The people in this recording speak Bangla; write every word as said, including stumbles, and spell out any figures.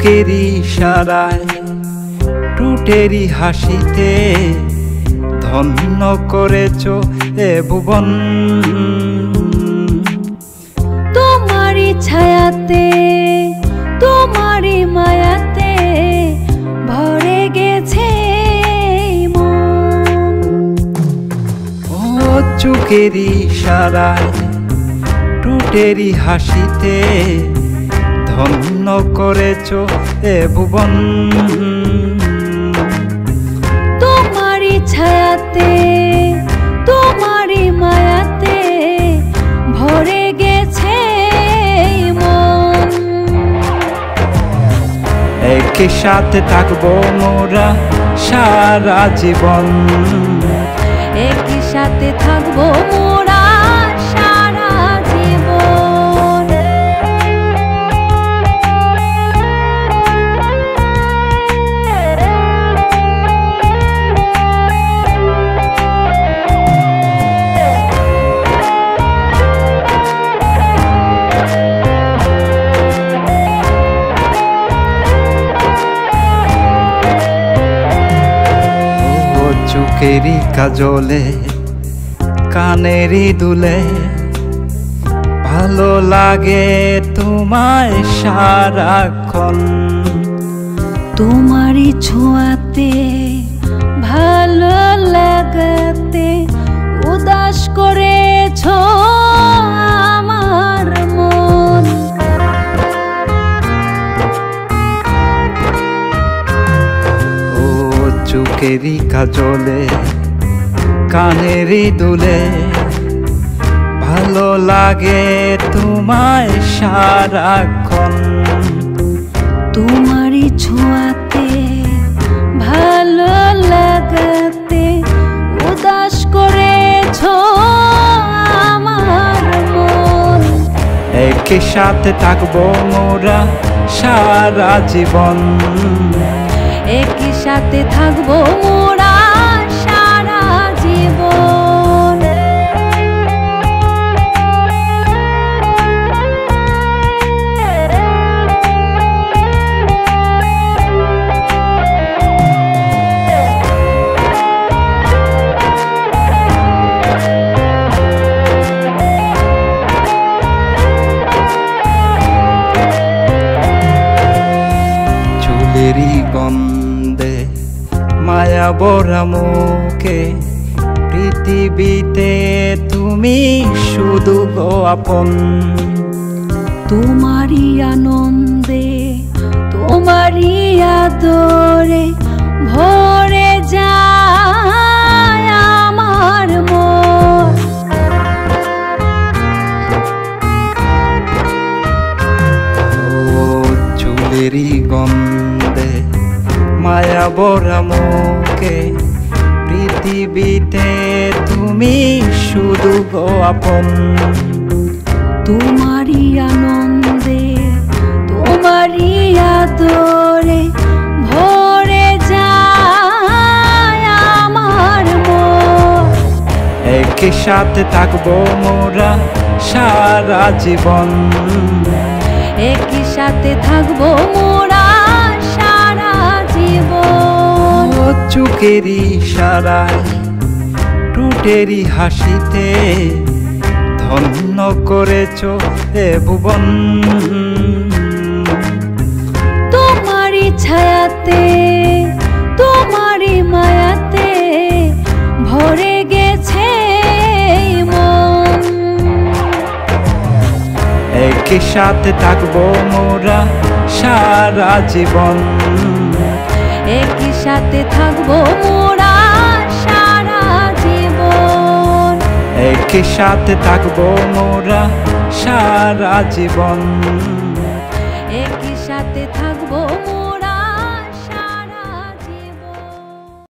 চোখেরই ইশারায় টুটেরই হাসিতে ধন্য করেছ এ ভুবন। তোমারই ছায়াতে তোমারই মায়াতে ভরে গেছে মন। ও চোখেরই ইশারায় টুটেরই হাসিতে ধন্য করেছ এ ভুবন। তোমারই ছায়াতে তোমারই মায়াতে ভরে গেছে মন। একই সাথে থাকবো মোরা সারা জীবন। একই সাথে থাকবো মোরা সারা জীবন। চোখেরই কাজলে কানেরই দুলে ভালো লাগে তোমায় সারাক্ষণ। তোমারই ছোঁয়াতে ভালো লাগাতে উদাস করেছ আমার মন। ও চোখেরই কাজলে কানেরই দুলে ভালো লাগে তোমায় সারাক্ষণ। তোমারই ছোঁয়াতে ভালো লাগাতে উদাস করেছ আমার মন। একই সাথে থাকবো মোরা সারা জীবন। একই সাথে থাকবো মোরা সারা জীবন। চুলেরই গন্ধে মায়া ভরা মুখে পৃথিবীতে তুমি শুধু গো আপন। তোমারই আনন্দে তোমারই আদরে ভরে যায় আমার মন। ও চুলেরই গন্ধে মায়া ভরা মুখে পৃথিবীতে তুমি শুধু গো আপন। তোমারই আনন্দে তোমারই আদরে ভরে যায় আমার মন। একই সাথে থাকবো মোরা সারা জীবন। একই সাথে থাকবো মোরা সারা জীবন। ও চোখেরই ইশারায় টুটেরই হাসিতে ধন্য করেছ এ ভুবন। তোমারই ছায়াতে তোমারই মায়াতে ভরে গেছে মন। একই সাথে থাকবো মোরা সারা জীবন। একই সাথে থাকবো মোরা সারা জীবন। একই সাথে থাকবো মোরা সারা জীবন।